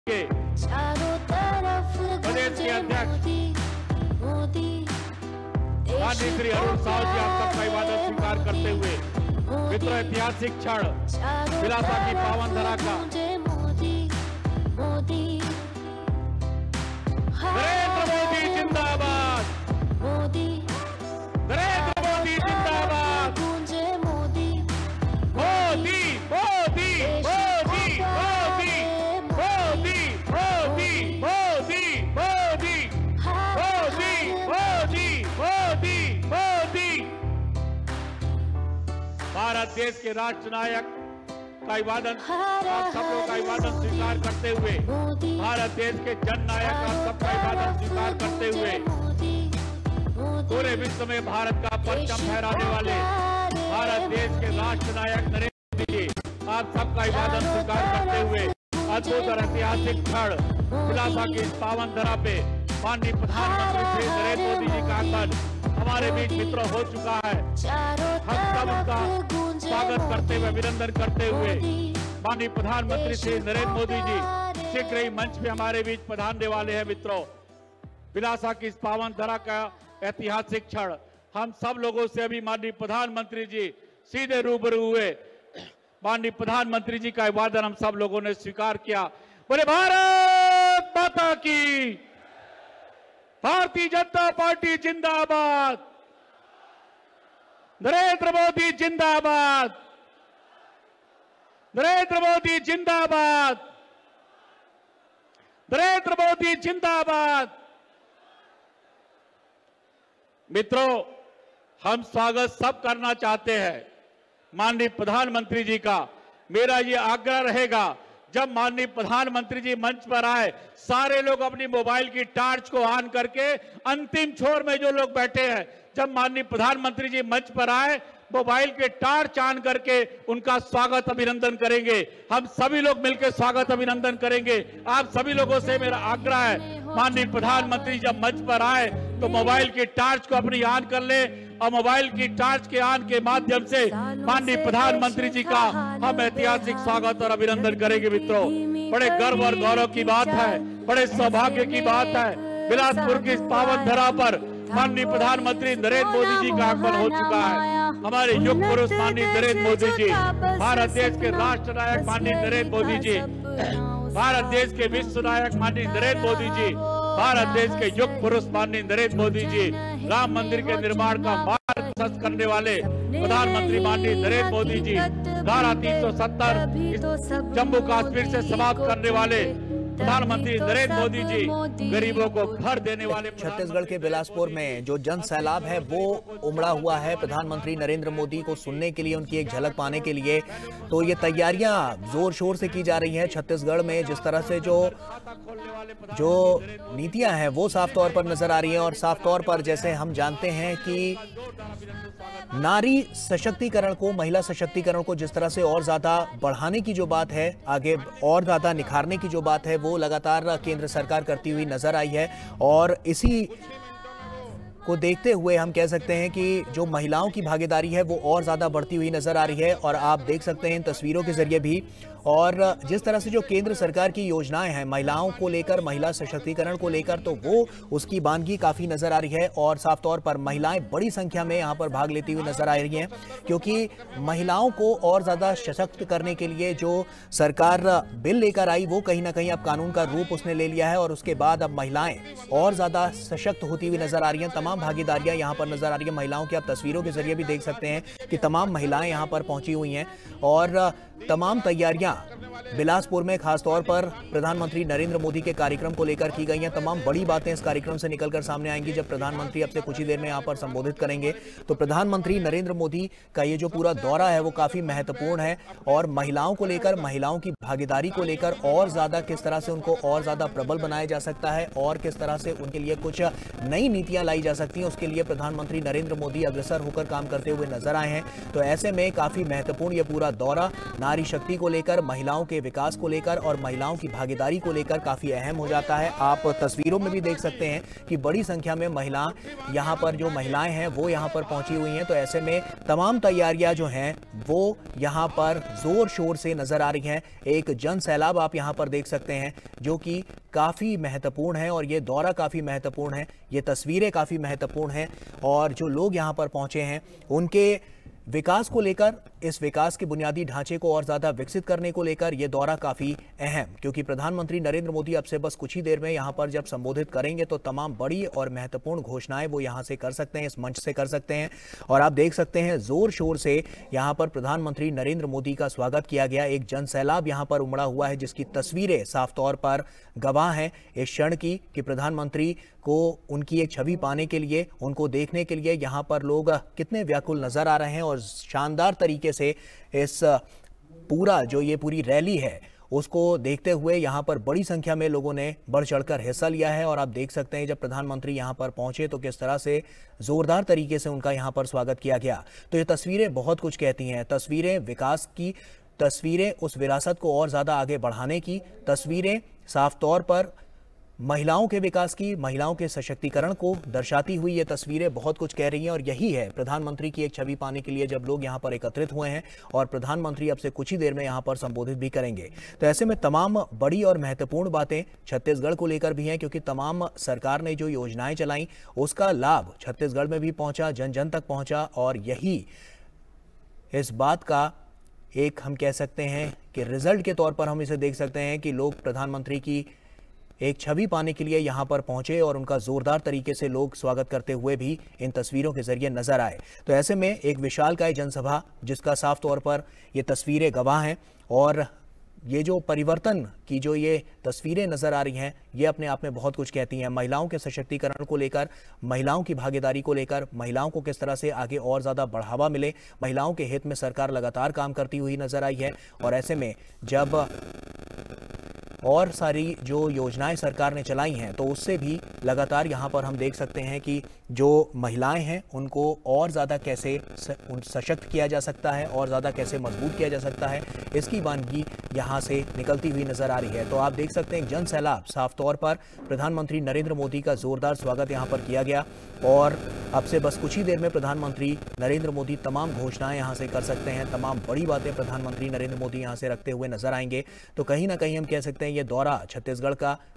के प्रदेश के अध्यक्ष माननीय श्री अरुण साहु जी आप सबका इबादत स्वीकार करते हुए मित्रों ऐतिहासिक क्षण बिलासा की पावन धरा का नरेंद्र मोदी जिंदाबाद, नरेंद्र मोदी जिंदाबाद, मोदी मोदी मोदी मोदी मोदी मोदी मोदी मोदी मोदी मोदी मोदी मोदी। भारत देश के राष्ट्र नायक का इबादत आप सब लोग का इबादत स्वीकार करते हुए, भारत देश के जन नायक आप सबका इबादत स्वीकार करते हुए पूरे विश्व में भारत का परचम फहराने वाले भारत देश के राष्ट्र नायक नरेंद्र मोदी जी आप सबका इबादत स्वीकार करते हुए अद्भुत और ऐतिहासिक क्षण बिलासा की इस पावन धरा पे माननीय प्रधानमंत्री श्री नरेंद्र मोदी जी का आगमन हमारे बीच मित्रों हो चुका है। हम सब उनका स्वागत करते हुए अभिनंदन करते हुए माननीय प्रधानमंत्री श्री नरेंद्र मोदी जी शीघ्र ही मंच पे हमारे बीच पधारने वाले हैं। मित्रों बिलासा की इस पावन धरा का ऐतिहासिक क्षण हम सब लोगों से अभी माननीय प्रधानमंत्री जी सीधे रूबरू हुए। माननीय प्रधानमंत्री जी का अभिवादन हम सब लोगों ने स्वीकार किया। बोले भारत माता की, भारतीय जनता पार्टी जिंदाबाद, नरेंद्र मोदी जिंदाबाद, नरेंद्र मोदी जिंदाबाद, नरेंद्र मोदी जिंदाबाद। मित्रों हम स्वागत सब करना चाहते हैं माननीय प्रधानमंत्री जी का। मेरा ये आग्रह रहेगा जब माननीय प्रधानमंत्री जी मंच पर आए सारे लोग अपनी मोबाइल की टार्च को ऑन करके अंतिम छोर में जो लोग बैठे हैं जब माननीय प्रधानमंत्री जी मंच पर आए मोबाइल के टार्च ऑन करके उनका स्वागत अभिनंदन करेंगे। हम सभी लोग मिलकर स्वागत अभिनंदन करेंगे। आप सभी लोगों से मेरा आग्रह है माननीय प्रधानमंत्री जब मंच पर आए तो मोबाइल की टार्च को अपनी ऑन कर ले और मोबाइल की टार्च के ऑन के माध्यम से माननीय प्रधानमंत्री जी का हम ऐतिहासिक स्वागत और अभिनंदन करेंगे। मित्रों बड़े गर्व और गौरव की बात है, बड़े सौभाग्य की बात है बिलासपुर की इस पावन धरा पर माननीय प्रधानमंत्री नरेंद्र मोदी जी का आगमन हो चुका है। हमारे युग पुरुष माननीय नरेंद्र मोदी जी, भारत देश के राष्ट्र नायक माननीय नरेंद्र मोदी जी, भारत देश के विश्व नायक माननीय नरेंद्र मोदी जी, भारत देश के युग पुरुष माननीय नरेंद्र मोदी जी, राम मंदिर के निर्माण का मार्ग प्रशस्त करने वाले प्रधानमंत्री माननीय नरेंद्र मोदी जी, धारा 370 जम्मू कश्मीर से समाप्त करने वाले प्रधानमंत्री नरेंद्र मोदी जी, गरीबों को घर देने वाले। छत्तीसगढ़ के बिलासपुर में जो जन सैलाब है वो उमड़ा हुआ है प्रधानमंत्री नरेंद्र मोदी को सुनने के लिए, उनकी एक झलक पाने के लिए। तो ये तैयारियां जोर शोर से की जा रही हैं छत्तीसगढ़ में। जिस तरह से जो नीतियां हैं वो साफ तौर पर नजर आ रही हैं और साफ तौर पर जैसे हम जानते हैं कि नारी सशक्तिकरण को, महिला सशक्तिकरण को जिस तरह से और ज्यादा बढ़ाने की जो बात है, आगे और ज्यादा निखारने की जो बात है वो लगातार केंद्र सरकार करती हुई नजर आई है। और इसी को देखते हुए हम कह सकते हैं कि जो महिलाओं की भागीदारी है वो और ज्यादा बढ़ती हुई नजर आ रही है। और आप देख सकते हैं इन तस्वीरों के जरिए भी, और जिस तरह से जो केंद्र सरकार की योजनाएं हैं महिलाओं को लेकर, महिला सशक्तिकरण को लेकर, तो वो उसकी बानगी काफी नजर आ रही है। और साफ तौर पर महिलाएं बड़ी संख्या में यहां पर भाग लेती हुई नजर आ रही हैं, क्योंकि महिलाओं को और ज्यादा सशक्त करने के लिए जो सरकार बिल लेकर आई वो कहीं ना कहीं अब कानून का रूप उसने ले लिया है। और उसके बाद अब महिलाएं और ज्यादा सशक्त होती हुई नजर आ रही हैं। तमाम भागीदारियां यहां पर नजर आ रही है महिलाओं की। आप तस्वीरों के जरिए भी देख सकते हैं कि तमाम महिलाएं यहां पर पहुंची हुई हैं और तमाम तैयारियां बिलासपुर में खासतौर पर प्रधानमंत्री नरेंद्र मोदी के कार्यक्रम को लेकर की गई हैं। तमाम बड़ी बातें इस कार्यक्रम से निकलकर सामने आएंगी जब प्रधानमंत्री अब से कुछ ही देर में यहां पर संबोधित करेंगे। तो प्रधानमंत्री नरेंद्र मोदी का ये जो पूरा दौरा है वो काफी महत्वपूर्ण है और महिलाओं को लेकर, महिलाओं की भागीदारी को लेकर और ज्यादा किस तरह से उनको और ज्यादा प्रबल बनाया जा सकता है और किस तरह से उनके लिए कुछ नई नीतियां लाई जा सकती हैं, उसके लिए प्रधानमंत्री नरेंद्र मोदी अग्रसर होकर काम करते हुए नजर आए हैं। तो ऐसे में काफी महत्वपूर्ण ये पूरा दौरा नारी शक्ति को लेकर, महिलाओं के विकास को लेकर और महिलाओं की भागीदारी को लेकर काफी अहम हो जाता है। आप तस्वीरों में भी देख सकते हैं कि बड़ी संख्या में यहाँ पर जो महिलाएं हैं वो यहाँ पर पहुंची हुई हैं। तो ऐसे में तमाम तैयारियां जो हैं वो यहाँ पर जोर शोर से नजर आ रही हैं। एक जन सैलाब आप यहाँ पर देख सकते हैं जो कि काफी महत्वपूर्ण है और ये दौरा काफी महत्वपूर्ण है, ये तस्वीरें काफी महत्वपूर्ण हैं और जो लोग यहाँ पर पहुंचे हैं उनके विकास को लेकर, इस विकास के बुनियादी ढांचे को और ज्यादा विकसित करने को लेकर यह दौरा काफी अहम, क्योंकि प्रधानमंत्री नरेंद्र मोदी अब से बस कुछ ही देर में यहां पर जब संबोधित करेंगे तो तमाम बड़ी और महत्वपूर्ण घोषणाएं वो यहां से कर सकते हैं, इस मंच से कर सकते हैं। और आप देख सकते हैं जोर शोर से यहां पर प्रधानमंत्री नरेंद्र मोदी का स्वागत किया गया। एक जन सैलाब यहां पर उमड़ा हुआ है जिसकी तस्वीरें साफ तौर पर गवाह हैं इस क्षण की कि प्रधानमंत्री को उनकी एक छवि पाने के लिए, उनको देखने के लिए यहाँ पर लोग कितने व्याकुल नजर आ रहे हैं। और शानदार तरीके से इस ये पूरी रैली है उसको देखते हुए यहाँ पर बड़ी संख्या में लोगों ने बढ़ चढ़कर हिस्सा लिया है। और आप देख सकते हैं जब प्रधानमंत्री यहाँ पर पहुंचे तो किस तरह से जोरदार तरीके से उनका यहाँ पर स्वागत किया गया। तो ये तस्वीरें बहुत कुछ कहती हैं, तस्वीरें विकास की, तस्वीरें उस विरासत को और ज्यादा आगे बढ़ाने की, तस्वीरें साफ तौर पर महिलाओं के विकास की, महिलाओं के सशक्तिकरण को दर्शाती हुई ये तस्वीरें बहुत कुछ कह रही हैं। और यही है प्रधानमंत्री की एक छवि पाने के लिए जब लोग यहाँ पर एकत्रित हुए हैं और प्रधानमंत्री अब से कुछ ही देर में यहाँ पर संबोधित भी करेंगे। तो ऐसे में तमाम बड़ी और महत्वपूर्ण बातें छत्तीसगढ़ को लेकर भी हैं, क्योंकि तमाम सरकार ने जो योजनाएं चलाई उसका लाभ छत्तीसगढ़ में भी पहुंचा, जन जन तक पहुंचा। और यही इस बात का एक हम कह सकते हैं कि रिजल्ट के तौर पर हम इसे देख सकते हैं कि लोग प्रधानमंत्री की एक छवि पाने के लिए यहाँ पर पहुंचे और उनका जोरदार तरीके से लोग स्वागत करते हुए भी इन तस्वीरों के जरिए नजर आए। तो ऐसे में एक विशालकाय जनसभा जिसका साफ तौर पर ये तस्वीरें गवाह हैं और ये जो परिवर्तन की जो ये तस्वीरें नजर आ रही हैं ये अपने आप में बहुत कुछ कहती हैं। महिलाओं के सशक्तिकरण को लेकर, महिलाओं की भागीदारी को लेकर, महिलाओं को किस तरह से आगे और ज़्यादा बढ़ावा मिले, महिलाओं के हित में सरकार लगातार काम करती हुई नजर आई है। और ऐसे में जब और सारी जो योजनाएं सरकार ने चलाई हैं तो उससे भी लगातार यहाँ पर हम देख सकते हैं कि जो महिलाएं हैं उनको और ज़्यादा कैसे सशक्त किया जा सकता है और ज़्यादा कैसे मजबूत किया जा सकता है, इसकी वानगी यहाँ से निकलती हुई नजर आ रही है। तो आप देख सकते हैं जन सैलाब, साफ तौर पर प्रधानमंत्री नरेंद्र मोदी का जोरदार स्वागत यहाँ पर किया गया और अब से बस कुछ ही देर में प्रधानमंत्री नरेंद्र मोदी तमाम घोषणाएं यहाँ से कर सकते हैं, तमाम बड़ी बातें प्रधानमंत्री नरेंद्र मोदी यहाँ से रखते हुए नजर आएंगे। तो कहीं ना कहीं हम कह सकते हैं ये दौरा छत्तीसगढ़ का